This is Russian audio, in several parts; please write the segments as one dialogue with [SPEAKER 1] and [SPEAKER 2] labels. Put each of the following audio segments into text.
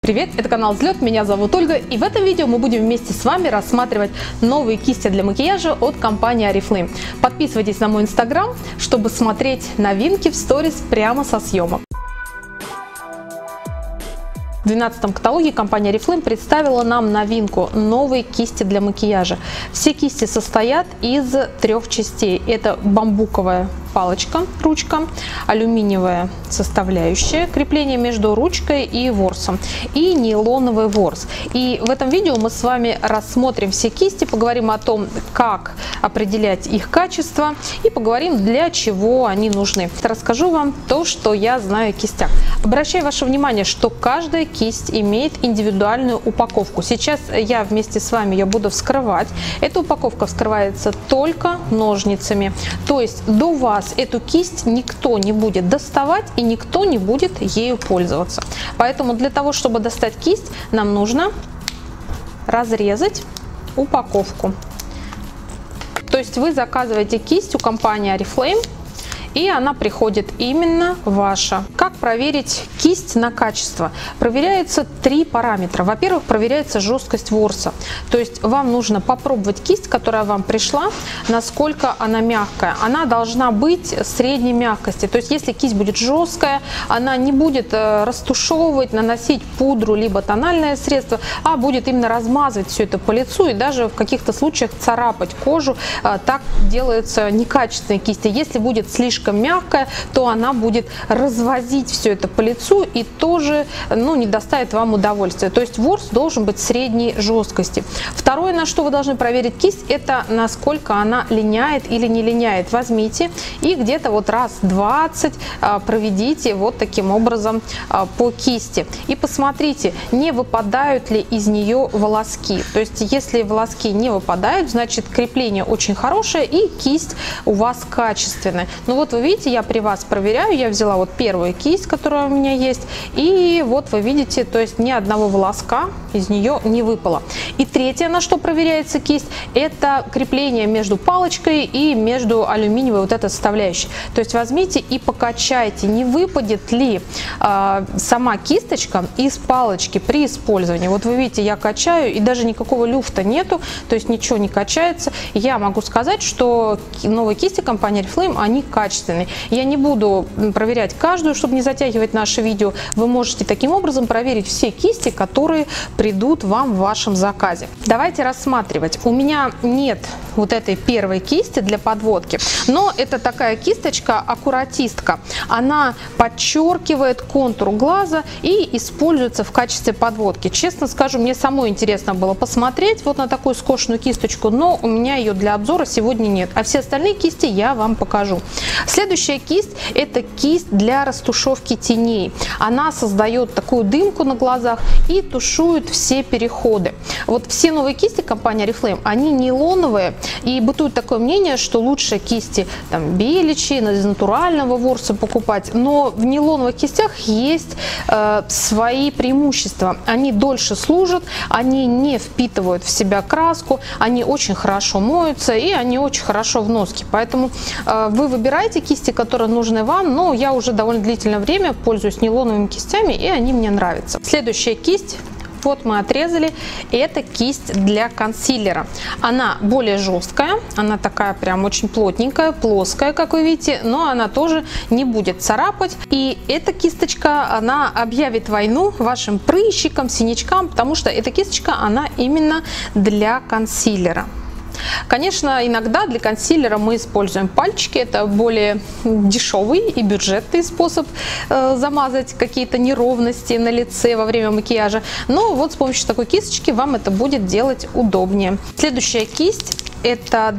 [SPEAKER 1] Привет, это канал Взлет, меня зовут Ольга, и в этом видео мы будем вместе с вами рассматривать новые кисти для макияжа от компании Oriflame. Подписывайтесь на мой инстаграм, чтобы смотреть новинки в сторис прямо со съемок. В 12-м каталоге компания Oriflame представила нам новинку – новые кисти для макияжа. Все кисти состоят из 3 частей. Это бамбуковая палочка, ручка, алюминиевая составляющая, крепление между ручкой и ворсом и нейлоновый ворс. И в этом видео мы с вами рассмотрим все кисти, поговорим о том, как определять их качество и поговорим, для чего они нужны. Расскажу вам то, что я знаю о кистях. Обращаю ваше внимание, что каждая кисть имеет индивидуальную упаковку. Сейчас я вместе с вами ее буду вскрывать. Эта упаковка вскрывается только ножницами. То есть до вас эту кисть никто не будет доставать и никто не будет ею пользоваться. Поэтому для того, чтобы достать кисть, нам нужно разрезать упаковку. То есть вы заказываете кисть у компании Oriflame, и она приходит именно ваша. Как проверить кисть на качество? Проверяются 3 параметра. Во-первых, проверяется жесткость ворса. То есть вам нужно попробовать кисть, которая вам пришла, насколько она мягкая. Она должна быть средней мягкости. То есть если кисть будет жесткая, она не будет растушевывать, наносить пудру либо тональное средство, а будет именно размазывать все это по лицу и даже в каких-то случаях царапать кожу. Так делаются некачественные кисти. Если будет слишком мягкая, то она будет развозить все это по лицу и тоже не доставит вам удовольствия. То есть ворс должен быть средней жесткости. Второе, на что вы должны проверить кисть, это насколько она линяет или не линяет. Возьмите и где-то вот раз 20 проведите вот таким образом по кисти. И посмотрите, не выпадают ли из нее волоски. То есть если волоски не выпадают, значит крепление очень хорошее и кисть у вас качественная. Ну вот вы видите, я при вас проверяю, я взяла вот первую кисть, которая у меня есть, и вот вы видите, то есть ни одного волоска из нее не выпало. И третье, на что проверяется кисть, это крепление между палочкой и между алюминиевой вот этой составляющей. То есть возьмите и покачайте, не выпадет ли сама кисточка из палочки при использовании. Вот вы видите, я качаю, и даже никакого люфта нету, то есть ничего не качается. Я могу сказать, что новые кисти компании Oriflame, они качественные. Я не буду проверять каждую, чтобы не затягивать наше видео. Вы можете таким образом проверить все кисти, которые придут вам в вашем заказе. Давайте рассматривать. У меня нет вот этой первой кисти для подводки, но это такая кисточка аккуратистка. Она подчеркивает контур глаза и используется в качестве подводки. Честно скажу, мне самой интересно было посмотреть вот на такую скошенную кисточку, но у меня ее для обзора сегодня нет. А все остальные кисти я вам покажу. Следующая кисть – это кисть для растушевки теней. Она создает такую дымку на глазах и тушует все переходы. Вот все новые кисти компании Oriflame, они нейлоновые, и бытует такое мнение, что лучше кисти беличьи, из натурального ворса покупать, но в нейлоновых кистях есть свои преимущества. Они дольше служат, они не впитывают в себя краску, они очень хорошо моются и они очень хорошо в носке. Поэтому вы выбираете кисти, которые нужны вам, но я уже довольно длительное время пользуюсь нейлоновыми кистями, и они мне нравятся. Следующая кисть. Вот мы отрезали. Это кисть для консилера. Она более жесткая, она такая прям очень плотненькая, плоская, как вы видите, но она тоже не будет царапать. И эта кисточка, она объявит войну вашим прыщикам, синячкам, потому что эта кисточка, она именно для консилера. Конечно, иногда для консилера мы используем пальчики, это более дешевый и бюджетный способ замазать какие-то неровности на лице во время макияжа, но вот с помощью такой кисточки вам это будет делать удобнее. Следующая кисть – это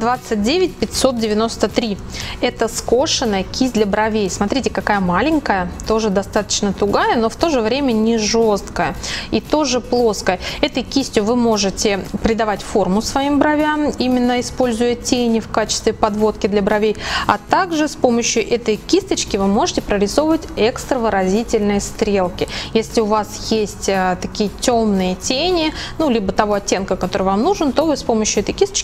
[SPEAKER 1] 29593. Это скошенная кисть для бровей. Смотрите, какая маленькая, тоже достаточно тугая, но в то же время не жесткая и тоже плоская. Этой кистью вы можете придавать форму своим бровям, именно используя тени в качестве подводки для бровей, а также с помощью этой кисточки вы можете прорисовывать экстра выразительные стрелки. Если у вас есть такие темные тени, либо того оттенка, который вам нужен, то вы с помощью этой кисточки можете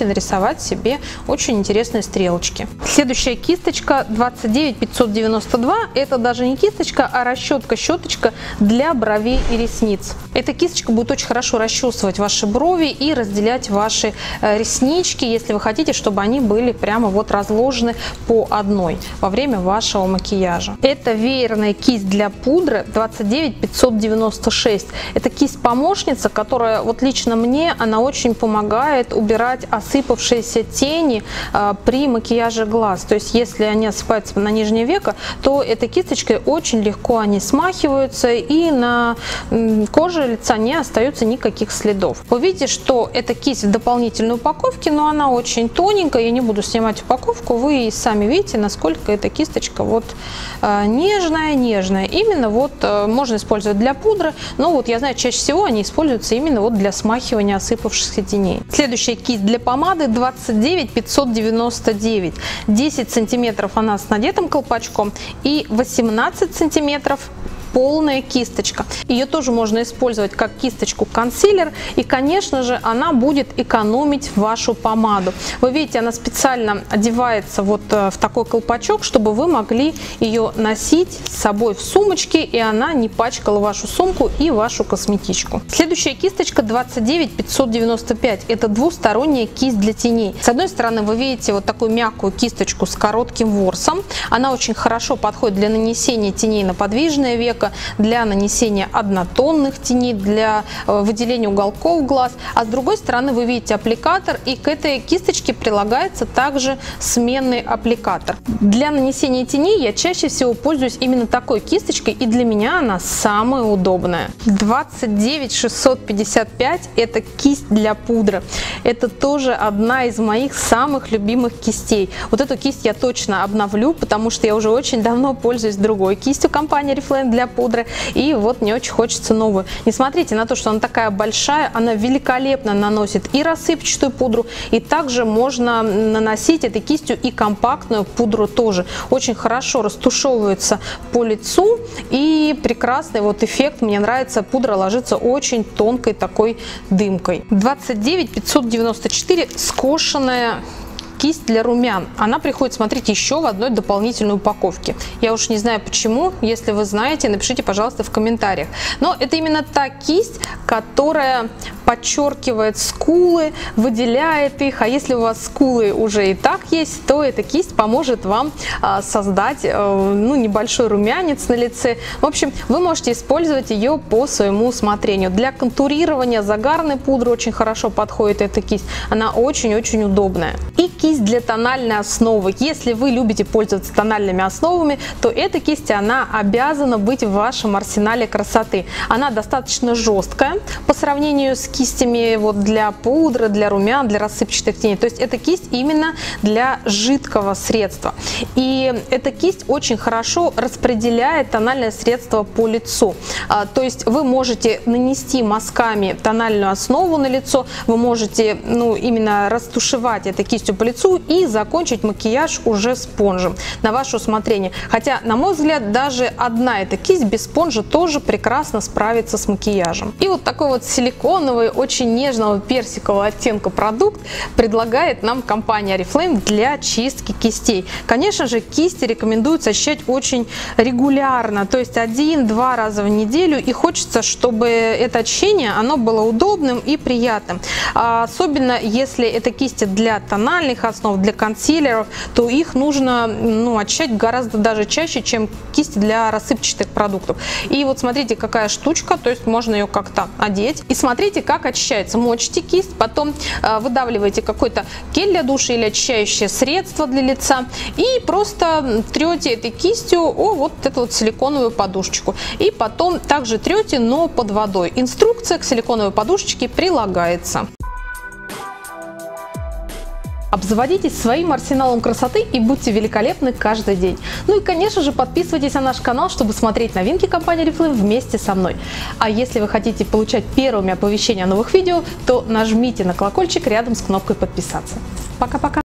[SPEAKER 1] можете нарисовать себе очень интересные стрелочки. Следующая кисточка 29592. Это даже не кисточка, а расчетка-щеточка для бровей и ресниц. Эта кисточка будет очень хорошо расчесывать ваши брови и разделять ваши реснички, если вы хотите, чтобы они были прямо вот разложены по одной во время вашего макияжа. Это веерная кисть для пудры 29596. Это кисть-помощница, которая вот лично мне, она очень помогает убирать осыпавшиеся тени при макияже глаз. То есть если они осыпаются на нижнее веко, то этой кисточкой очень легко они смахиваются, и на коже лица не остается никаких следов. Вы видите, что эта кисть в дополнительной упаковке, но она очень тоненькая. Я не буду снимать упаковку, вы сами видите, насколько эта кисточка вот нежная. Именно вот можно использовать для пудры, но вот я знаю, чаще всего они используются именно вот для смахивания осыпавшихся теней. Следующая кисть для помады 29599. 10 сантиметров она с надетым колпачком и 18 сантиметров полная кисточка. Ее тоже можно использовать как кисточку-консилер, и, конечно же, она будет экономить вашу помаду. Вы видите, она специально одевается вот в такой колпачок, чтобы вы могли ее носить с собой в сумочке, и она не пачкала вашу сумку и вашу косметичку. Следующая кисточка 29595. Это двусторонняя кисть для теней. С одной стороны, вы видите вот такую мягкую кисточку с коротким ворсом. Она очень хорошо подходит для нанесения теней на подвижное веко, для нанесения однотонных теней, для выделения уголков глаз. А с другой стороны вы видите аппликатор, и к этой кисточке прилагается также сменный аппликатор. Для нанесения теней я чаще всего пользуюсь именно такой кисточкой, и для меня она самая удобная. 29655 это кисть для пудры. Это тоже одна из моих самых любимых кистей. Вот эту кисть я точно обновлю, потому что я уже очень давно пользуюсь другой кистью компании Oriflame для пудры, и вот мне очень хочется новую. Не смотрите на то, что она такая большая, она великолепно наносит и рассыпчатую пудру, и также можно наносить этой кистью и компактную пудру тоже. Очень хорошо растушевывается по лицу, и прекрасный вот эффект, мне нравится, пудра ложится очень тонкой такой дымкой. 29594 скошенная кисть для румян. Она приходит, смотрите, еще в одной дополнительной упаковке. Я уж не знаю почему, если вы знаете, напишите, пожалуйста, в комментариях. Но это именно та кисть, которая подчеркивает скулы, выделяет их, а если у вас скулы уже и так есть, то эта кисть поможет вам создать небольшой румянец на лице. В общем, вы можете использовать ее по своему усмотрению. Для контурирования загарной пудры очень хорошо подходит эта кисть, она очень-очень удобная. И кисть для тональной основы. Если вы любите пользоваться тональными основами, то эта кисть, она обязана быть в вашем арсенале красоты. Она достаточно жесткая по сравнению с кистями вот для пудры, для румян, для рассыпчатых теней. То есть эта кисть именно для жидкого средства. И эта кисть очень хорошо распределяет тональное средство по лицу. То есть вы можете нанести мазками тональную основу на лицо, вы можете именно растушевать этой кистью по лицу и закончить макияж уже спонжем на ваше усмотрение. Хотя, на мой взгляд, даже одна эта кисть без спонжа тоже прекрасно справится с макияжем. И вот такой вот силиконовый, очень нежного персикового оттенка продукт предлагает нам компания Oriflame для чистки кистей. Конечно же, кисти рекомендуется очищать очень регулярно, то есть 1-2 раза в неделю, и хочется, чтобы это очищение оно было удобным и приятным. Особенно если это кисти для тональных основ, для консилеров, то их нужно очищать гораздо даже чаще, чем кисти для рассыпчатых продуктов. И вот смотрите, какая штучка, то есть можно ее как-то одеть. И смотрите, как очищается. Мочите кисть, потом выдавливаете какой-то гель для душа или очищающее средство для лица и просто трете этой кистью вот эту вот силиконовую подушечку. И потом также трете, но под водой. Инструкция к силиконовой подушечке прилагается. Обзаводитесь своим арсеналом красоты и будьте великолепны каждый день. Ну и, конечно же, подписывайтесь на наш канал, чтобы смотреть новинки компании Oriflame вместе со мной. А если вы хотите получать первыми оповещения о новых видео, то нажмите на колокольчик рядом с кнопкой подписаться. Пока-пока!